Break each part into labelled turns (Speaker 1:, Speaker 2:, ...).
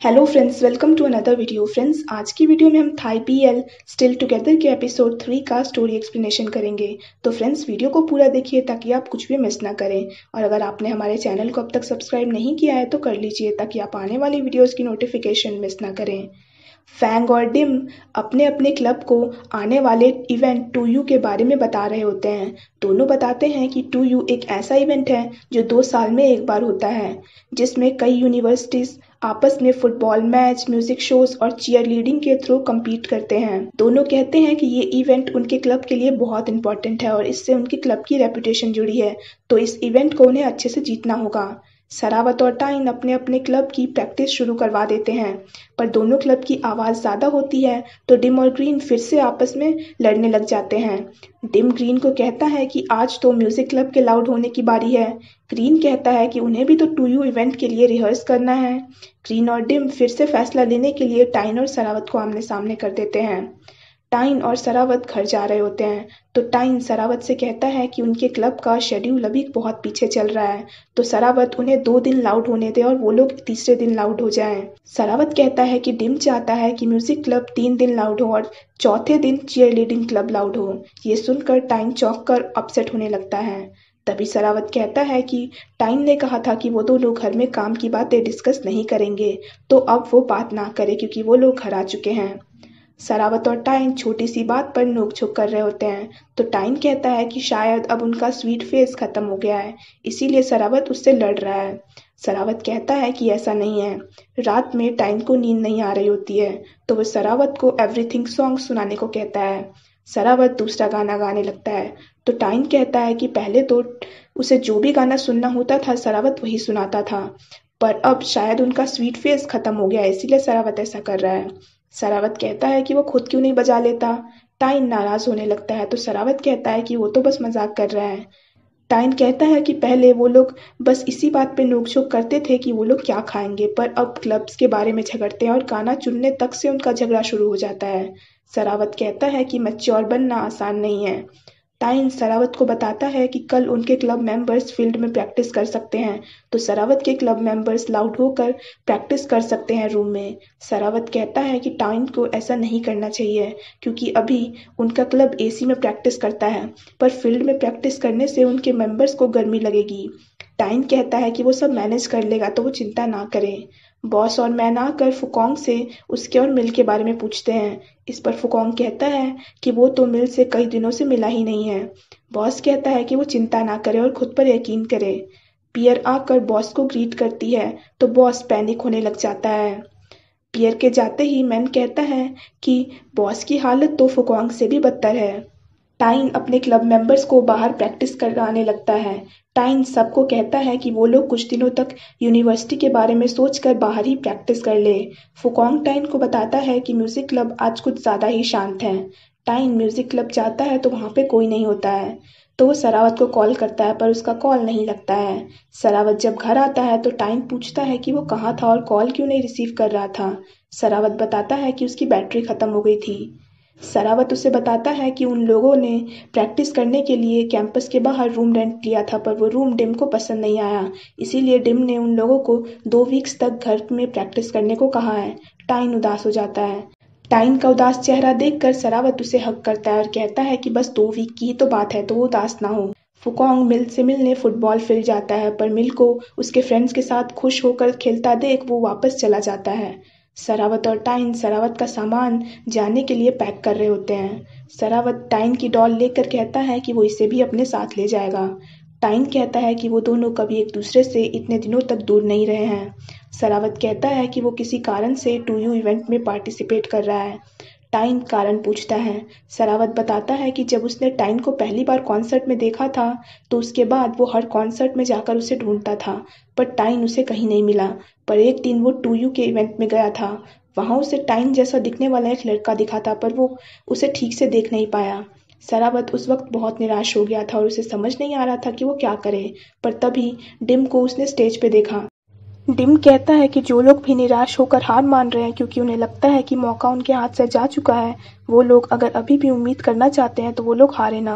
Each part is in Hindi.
Speaker 1: Hello friends, welcome to another video. Friends, आज की वीडियो में हम थाई पीएल स्टिल टुगेदर के एपिसोड 3 का स्टोरी एक्सप्लेनेशन करेंगे। तो फ्रेंड्स, वीडियो को पूरा देखिए ताकि आप कुछ भी मिस ना करें। और अगर आपने हमारे चैनल को अब तक सब्सक्राइब नहीं किया है तो कर लीजिए ताकि आप आने वाली वीडियोज़ की नोटिफिकेशन मिस ना करें। फैंग और डिम अपने अपने क्लब को आने वाले इवेंट 2U के बारे में बता रहे होते हैं। दोनों बताते हैं कि 2U एक ऐसा इवेंट है जो 2 साल में एक बार होता है, जिसमें कई यूनिवर्सिटीज आपस में फुटबॉल मैच, म्यूजिक शोज और चीयर लीडिंग के थ्रू कम्पीट करते हैं। दोनों कहते हैं कि ये इवेंट उनके क्लब के लिए बहुत इंपॉर्टेंट है और इससे उनके क्लब की रेपुटेशन जुड़ी है, तो इस इवेंट को उन्हें अच्छे से जीतना होगा। सरावत और टाइन अपने अपने क्लब की प्रैक्टिस शुरू करवा देते हैं, पर दोनों क्लब की आवाज़ ज़्यादा होती है तो डिम और ग्रीन फिर से आपस में लड़ने लग जाते हैं। डिम ग्रीन को कहता है कि आज तो म्यूजिक क्लब के लाउड होने की बारी है। ग्रीन कहता है कि उन्हें भी तो 2U इवेंट के लिए रिहर्स करना है। ग्रीन और डिम फिर से फैसला लेने के लिए टाइन और सरावत को आमने सामने कर देते हैं। टाइन और सरावत घर जा रहे होते हैं तो टाइन सरावत से कहता है कि उनके क्लब का शेड्यूल अभी बहुत पीछे चल रहा है, तो सरावत उन्हें 2 दिन लाउड होने दे और वो लोग तीसरे दिन लाउड हो जाएं। सरावत कहता है कि डिम चाहता है कि म्यूजिक क्लब 3 दिन लाउड हो और चौथे दिन चीयर लीडिंग क्लब लाउड हो। ये सुनकर टाइन चौंक कर अपसेट होने लगता है। तभी सरावत कहता है कि टाइन ने कहा था कि वो दोनों घर में काम की बातें डिस्कस नहीं करेंगे, तो अब वो बात ना करे क्योंकि वो लोग घर आ चुके हैं। सरावत और टाइन छोटी सी बात पर नोक-झोंक कर रहे होते हैं, तो टाइन कहता है कि शायद अब उनका स्वीट फेज खत्म हो गया है, इसीलिए सरावत उससे लड़ रहा है। सरावत कहता है कि ऐसा नहीं है। रात में टाइन को नींद नहीं आ रही होती है, तो वो सरावत को एवरीथिंग सॉन्ग सुनाने को कहता है। सरावत दूसरा गाना गाने लगता है, तो टाइन कहता है कि पहले तो उसे जो भी गाना सुनना होता था सरावत वही सुनाता था, पर अब शायद उनका स्वीट फेज खत्म हो गया है, इसीलिए सरावत ऐसा कर रहा है। सरावत कहता है कि वो खुद क्यों नहीं बजा लेता। टाइन नाराज होने लगता है तो सरावत कहता है कि वो तो बस मजाक कर रहा है। टाइन कहता है कि पहले वो लोग बस इसी बात पे नोक-झोंक करते थे कि वो लोग क्या खाएंगे, पर अब क्लब्स के बारे में झगड़ते हैं और गाना चुनने तक से उनका झगड़ा शुरू हो जाता है। सरावत कहता है कि मैच्योर बनना आसान नहीं है। टाइन सरावत को बताता है कि कल उनके क्लब मेंबर्स फील्ड में प्रैक्टिस कर सकते हैं, तो सरावत के क्लब मेंबर्स लाउड होकर प्रैक्टिस कर सकते हैं रूम में। सरावत कहता है कि टाइन को ऐसा नहीं करना चाहिए क्योंकि अभी उनका क्लब एसी में प्रैक्टिस करता है, पर फील्ड में प्रैक्टिस करने से उनके मेंबर्स को गर्मी लगेगी। टाइन कहता है कि वो सब मैनेज कर लेगा, तो वो चिंता ना करे। बॉस और मैन आकर फुकोंग से उसके और मिल के बारे में पूछते हैं। इस पर फुकोंग कहता है कि वो तो मिल से कई दिनों से मिला ही नहीं है। बॉस कहता है कि वो चिंता ना करे और खुद पर यकीन करे। पियर आकर बॉस को ग्रीट करती है तो बॉस पैनिक होने लग जाता है। पियर के जाते ही मैन कहता है कि बॉस की हालत तो फुकोंग से भी बदतर है। टाइन अपने क्लब मेंबर्स को बाहर प्रैक्टिस कराने लगता है। टाइन सबको कहता है कि वो लोग कुछ दिनों तक यूनिवर्सिटी के बारे में सोचकर बाहर ही प्रैक्टिस कर ले। फुकोंग टाइन को बताता है कि म्यूजिक क्लब आज कुछ ज़्यादा ही शांत है। टाइन म्यूजिक क्लब जाता है तो वहाँ पे कोई नहीं होता है, तो वो सरावत को कॉल करता है पर उसका कॉल नहीं लगता है। सरावत जब घर आता है तो टाइन पूछता है कि वो कहाँ था और कॉल क्यों नहीं रिसीव कर रहा था। सरावत बताता है कि उसकी बैटरी खत्म हो गई थी। सरावत उसे बताता है कि उन लोगों ने प्रैक्टिस करने के लिए कैंपस के बाहर रूम रेंट लिया था, पर वो रूम डिम को पसंद नहीं आया, इसीलिए डिम ने उन लोगों को 2 वीक्स तक घर में प्रैक्टिस करने को कहा है। टाइन उदास हो जाता है। टाइन का उदास चेहरा देखकर सरावत उसे हक करता है और कहता है कि बस 2 वीक की ही तो बात है, तो वो उदास ना हो। फुकोंग मिल से मिलने फुटबॉल फील्ड जाता है, पर मिल को उसके फ्रेंड्स के साथ खुश होकर खेलता देख वो वापस चला जाता है। सरावत और टाइन सरावत का सामान जाने के लिए पैक कर रहे होते हैं। सरावत टाइन की डॉल लेकर कहता है कि वो इसे भी अपने साथ ले जाएगा। टाइन कहता है कि वो दोनों कभी एक दूसरे से इतने दिनों तक दूर नहीं रहे हैं। सरावत कहता है कि वो किसी कारण से 2U इवेंट में पार्टिसिपेट कर रहा है। टाइन कारण पूछता है। सरावत बताता है कि जब उसने टाइन को पहली बार कॉन्सर्ट में देखा था तो उसके बाद वो हर कॉन्सर्ट में जाकर उसे ढूंढता था, पर टाइन उसे कहीं नहीं मिला। पर एक दिन वो 2U के इवेंट में गया था, वहाँ उसे टाइन जैसा दिखने वाला एक लड़का दिखा था, पर वो उसे ठीक से देख नहीं पाया। सरावत उस वक्त बहुत निराश हो गया था और उसे समझ नहीं आ रहा था कि वो क्या करे, पर तभी डिम को उसने स्टेज पे देखा। डिम कहता है कि जो लोग भी निराश होकर हार मान रहे हैं क्योंकि उन्हें लगता है कि मौका उनके हाथ से जा चुका है, वो लोग अगर अभी भी उम्मीद करना चाहते हैं तो वो लोग हारे ना,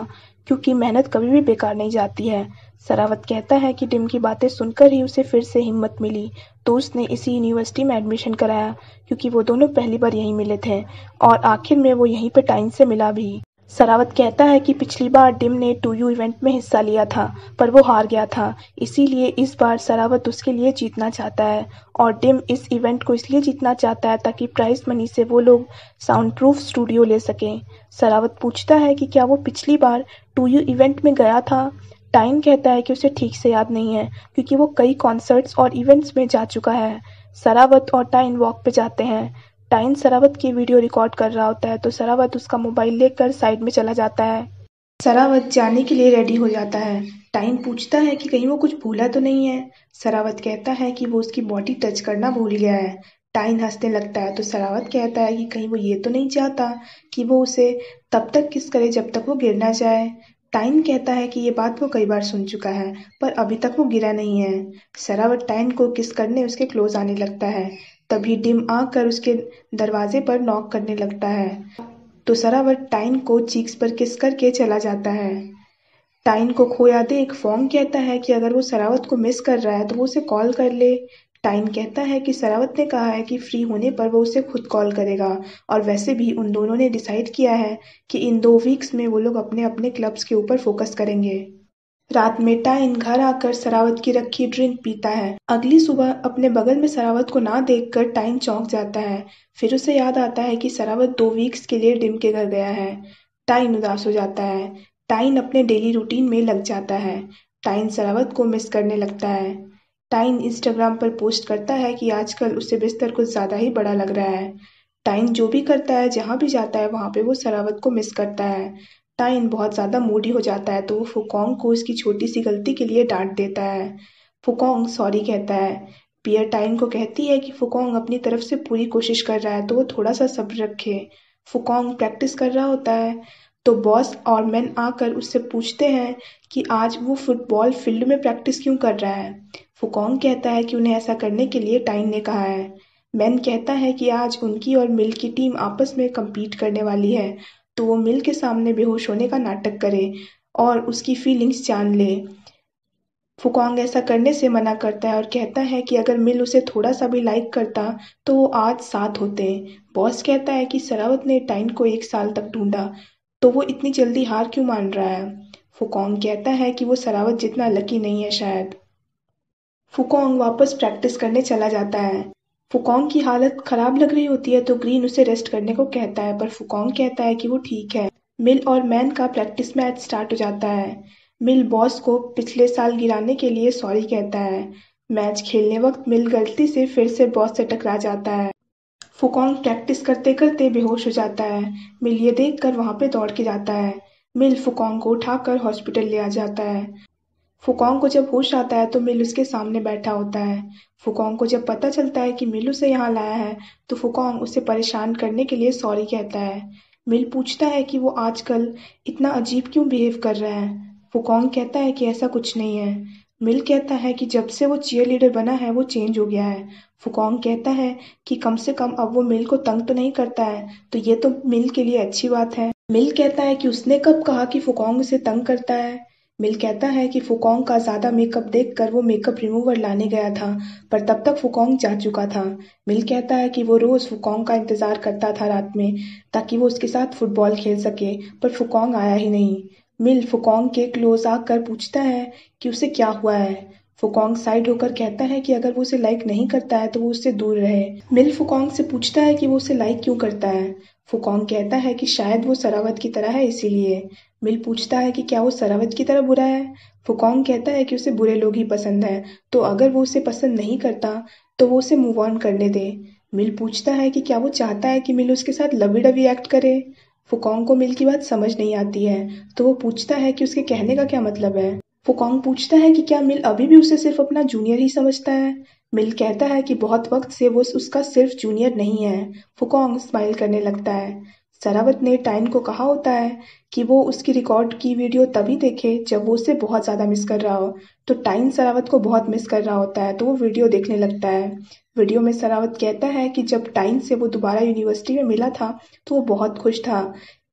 Speaker 1: क्योंकि मेहनत कभी भी बेकार नहीं जाती है। सरावत कहता है कि डिम की बातें सुनकर ही उसे फिर से हिम्मत मिली, तो उसने इसी यूनिवर्सिटी में एडमिशन कराया, क्योंकि वो दोनों पहली बार यहीं मिले थे और आखिर में वो यहीं पे टाइन से मिला भी। सरावत कहता है कि पिछली बार डिम ने 2U इवेंट में हिस्सा लिया था, पर वो हार गया था, इसीलिए इस बार सरावत उसके लिए जीतना चाहता है। और डिम इस इवेंट को इसलिए जीतना चाहता है ताकि प्राइज मनी से वो लोग साउंड प्रूफ स्टूडियो ले सकें। सरावत पूछता है कि क्या वो पिछली बार 2U इवेंट में गया था। टाइन कहता है कि उसे ठीक से याद नहीं है, क्योंकि वो कई कॉन्सर्ट्स और इवेंट्स में जा चुका है। सरावत और टाइन वॉक पे जाते हैं। टाइन सरावत की वीडियो रिकॉर्ड कर रहा होता है, तो सरावत उसका मोबाइल लेकर साइड में चला जाता है। सरावत जाने के लिए रेडी हो जाता है। टाइन पूछता है कि कहीं वो कुछ भूला तो नहीं है। सरावत कहता है कि वो उसकी बॉडी टच करना भूल गया है। टाइन हंसने लगता है, तो सरावत कहता है कि कहीं वो ये तो नहीं चाहता कि वो उसे तब तक किस करे जब तक वो गिर ना जाए। टाइन कहता है कि ये बात वो कई बार सुन चुका है, पर अभी तक वो गिरा नहीं है। सरावत टाइन को किस करने उसके क्लोज आने लगता है। तभी डिम आकर उसके दरवाजे पर नॉक करने लगता है, तो सरावत टाइन को चीक्स पर किस करके चला जाता है। टाइन को खोया देख फोंग कहता है कि अगर वो सरावत को मिस कर रहा है तो वो उसे कॉल कर ले। टाइन कहता है कि सरावत ने कहा है कि फ्री होने पर वो उसे खुद कॉल करेगा, और वैसे भी उन दोनों ने डिसाइड किया है कि इन 2 वीक्स में वो लोग अपने अपने क्लब्स के ऊपर फोकस करेंगे। रात में टाइन घर आकर सरावत की रखी ड्रिंक पीता है। अगली सुबह अपने बगल में सरावत को ना देखकर टाइन चौंक जाता है। फिर उसे याद आता है कि सरावत 2 वीक्स के लिए डिम के घर गया है। टाइन उदास हो जाता है। टाइन अपने डेली रूटीन में लग जाता है। टाइन सरावत को मिस करने लगता है। टाइन इंस्टाग्राम पर पोस्ट करता है कि आजकल उसे बिस्तर कुछ ज्यादा ही बड़ा लग रहा है। टाइन जो भी करता है, जहाँ भी जाता है, वहां पे वो सरावत को मिस करता है। टाइन बहुत ज्यादा मूडी हो जाता है, तो वो फुकोंग को उसकी छोटी सी गलती के लिए डांट देता है। फुकोंग सॉरी कहता है। पियर टाइन को कहती है कि फुकोंग अपनी तरफ से पूरी कोशिश कर रहा है, तो वो थोड़ा सा सब्र रखे। फुकोंग प्रैक्टिस कर रहा होता है, तो बॉस और मैन आकर उससे पूछते हैं कि आज वो फुटबॉल फील्ड में प्रैक्टिस क्यों कर रहा है। फुकोंग कहता है कि उन्हें ऐसा करने के लिए टाइन ने कहा है। मैन कहता है कि आज उनकी और मिल की टीम आपस में compete करने वाली है, तो वो मिल के सामने बेहोश होने का नाटक करे और उसकी फीलिंग्स जान ले। फुकोंग ऐसा करने से मना करता है और कहता है कि अगर मिल उसे थोड़ा सा भी लाइक करता तो वो आज साथ होते। बॉस कहता है कि सरावत ने टाइन को 1 साल तक ढूंढा, तो वो इतनी जल्दी हार क्यों मान रहा है। फुकोंग कहता है कि वो सरावत जितना लकी नहीं है शायद। फुकोंग वापस प्रैक्टिस करने चला जाता है। फुकोंग की हालत खराब लग रही होती है, तो ग्रीन उसे रेस्ट करने को कहता है, पर फुकोंग कहता है कि वो ठीक है। मिल और मैन का प्रैक्टिस मैच स्टार्ट हो जाता है। मिल बॉस को पिछले साल गिराने के लिए सॉरी कहता है। मैच खेलने वक्त मिल गलती से फिर से बॉस से टकरा जाता है। फुकोंग प्रैक्टिस करते करते बेहोश हो जाता है। मिल ये देखकर वहां पे दौड़ के जाता है। मिल फुकोंग को उठाकर हॉस्पिटल ले आ जाता है। फुकोंग को जब होश आता है तो मिल उसके सामने बैठा होता है। फुकोंग को जब पता चलता है कि मिल उसे यहाँ लाया है, तो फुकोंग उसे परेशान करने के लिए सॉरी कहता है। मिल पूछता है कि वो आजकल इतना अजीब क्यों बिहेव कर रहा है। फुकोंग कहता है कि ऐसा कुछ नहीं है। मिल कहता है कि जब से वो चीयर लीडर बना है वो चेंज हो गया है। फुकोंग कहता है कि कम से कम अब वो मिल को तंग तो नहीं करता है, तो ये तो मिल के लिए अच्छी बात है। मिल कहता है कि उसने कब कहा कि फुकोंग उसे तंग करता है। मिल कहता है कि फुकोंग का ज्यादा मेकअप देखकर वो मेकअप रिमूवर लाने गया था, पर तब तक फुकोंग जा चुका था। मिल कहता है कि वो रोज फुकोंग का इंतजार करता था रात में, ताकि वो उसके साथ फुटबॉल खेल सके, पर फुकोंग आया ही नहीं। मिल फुकोंग के क्लोज आकर पूछता है कि उसे क्या हुआ है। फुकोंग साइड होकर कहता है कि अगर वो उसे लाइक नहीं करता है तो वो उससे दूर रहे। मिल फुकोंग से पूछता है कि वो उसे लाइक क्यों करता है। फुकोंग कहता है कि शायद वो सरावत की तरह है इसीलिए। मिल पूछता है कि क्या वो सरावत की तरह बुरा है। फुकोंग कहता है कि उसे बुरे लोग ही पसंद है, तो अगर वो उसे पसंद नहीं करता तो वो उसे मूव ऑन करने दे। मिल पूछता है कि क्या वो चाहता है कि मिल उसके साथ लवी डवी एक्ट करे। फुकोंग को मिल की बात समझ नहीं आती है, तो वो पूछता है कि उसके कहने का क्या मतलब है। फुकोंग पूछता है कि क्या मिल अभी भी उसे सिर्फ अपना जूनियर ही समझता है। मिल कहता है कि बहुत वक्त से वो उसका सिर्फ जूनियर नहीं है। फुकोंग स्माइल करने लगता है। सरावत ने टाइन को कहा होता है कि वो उसकी रिकॉर्ड की वीडियो तभी देखे जब वो उसे बहुत ज्यादा मिस कर रहा हो, तो टाइन सरावत को बहुत मिस कर रहा होता है, तो वो वीडियो देखने लगता है। वीडियो में सरावत कहता है कि जब टाइन से वो दोबारा यूनिवर्सिटी में मिला था तो वो बहुत खुश था,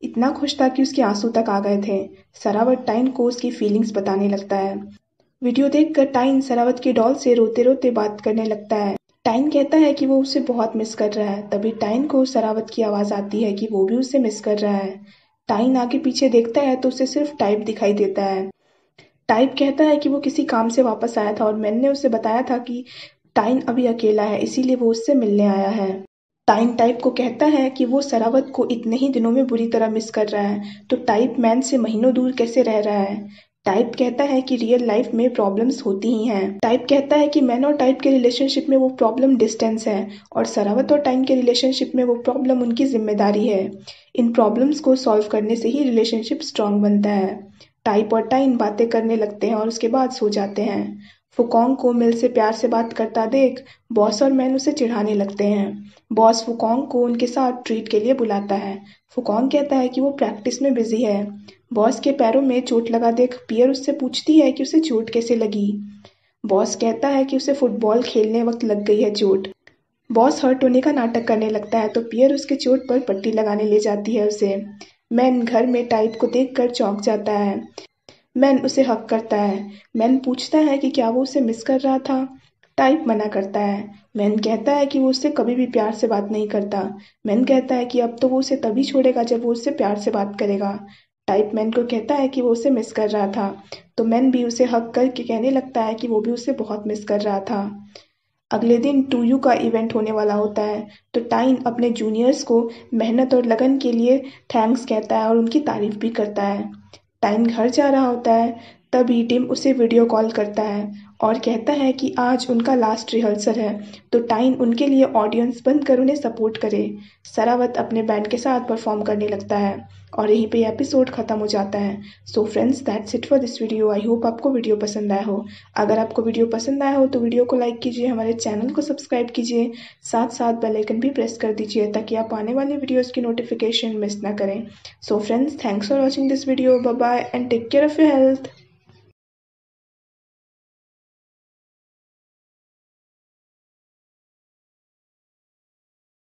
Speaker 1: इतना खुश था कि उसके आंसू तक आ गए थे। सरावत टाइन को उसकी फीलिंग्स बताने लगता है। वीडियो देखकर टाइन सरावत की डॉल से रोते रोते बात करने लगता है। टाइन कहता है कि वो उसे बहुत मिस कर रहा है। तभी टाइन को सरावत की आवाज़ आती है कि वो भी उसे मिस कर रहा है। टाइन आगे पीछे देखता है तो उसे सिर्फ टाइप दिखाई देता है। टाइप कहता है कि वो किसी काम से वापस आया था और मैन ने उसे बताया था कि टाइन अभी अकेला है, इसीलिए वो उससे मिलने आया है। टाइन टाइप को कहता है कि वो सरावत को इतने ही दिनों में बुरी तरह मिस कर रहा है, तो टाइप मैन से महीनों दूर कैसे रह रहा है। टाइप कहता है कि रियल लाइफ में प्रॉब्लम्स होती ही हैं। टाइप कहता है कि मैन और टाइप के रिलेशनशिप में वो प्रॉब्लम डिस्टेंस है और सरावत और टाइन के रिलेशनशिप में वो प्रॉब्लम उनकी जिम्मेदारी है। इन प्रॉब्लम्स को सॉल्व करने से ही रिलेशनशिप स्ट्रांग बनता है। टाइप और टाइन बातें करने लगते हैं और उसके बाद सो जाते हैं। फुकोंग को मिल से प्यार से बात करता देख बॉस और मैन उसे चिढ़ाने लगते हैं। बॉस फुकोंग को उनके साथ ट्रीट के लिए बुलाता है। फुकोंग कहता है कि वो प्रैक्टिस में बिजी है। बॉस के पैरों में चोट लगा देख पियर उससे पूछती है कि उसे चोट कैसे लगी। बॉस कहता है कि उसे फुटबॉल खेलने वक्त लग गई है चोट। बॉस हर्ट होने का नाटक करने लगता है तो पियर उसके चोट पर पट्टी लगाने ले जाती है उसे। मैन घर में टाइप को देखकर चौंक जाता है। मैन उसे हक करता है। मैन पूछता है कि क्या वो उसे मिस कर रहा था। टाइप मना करता है। मैन कहता है कि वो उससे कभी भी प्यार से बात नहीं करता। मैन कहता है कि अब तो वो उसे तभी छोड़ेगा जब वो उससे प्यार से बात करेगा। टाइप मैन को कहता है कि वो उसे मिस कर रहा था, तो मैन भी उसे हक करके कहने लगता है कि वो भी उसे बहुत मिस कर रहा था। अगले दिन 2U का इवेंट होने वाला होता है, तो टाइन अपने जूनियर्स को मेहनत और लगन के लिए थैंक्स कहता है और उनकी तारीफ भी करता है। टाइन घर जा रहा होता है, तभी टिम उसे वीडियो कॉल करता है और कहता है कि आज उनका लास्ट रिहर्सल है, तो टाइन उनके लिए ऑडियंस बंद कर उन्हें सपोर्ट करे। सरावत अपने बैंड के साथ परफॉर्म करने लगता है और यहीं पे एपिसोड खत्म हो जाता है। So friends, that's it for this video. I hope आपको वीडियो पसंद आया हो। अगर आपको वीडियो पसंद आया हो तो वीडियो को लाइक कीजिए, हमारे चैनल को सब्सक्राइब कीजिए, साथ साथ बेल आइकन भी प्रेस कर दीजिए ताकि आप आने वाली वीडियोस की नोटिफिकेशन मिस ना करें। So friends, thanks for watching this video. Bye bye and take care of your health.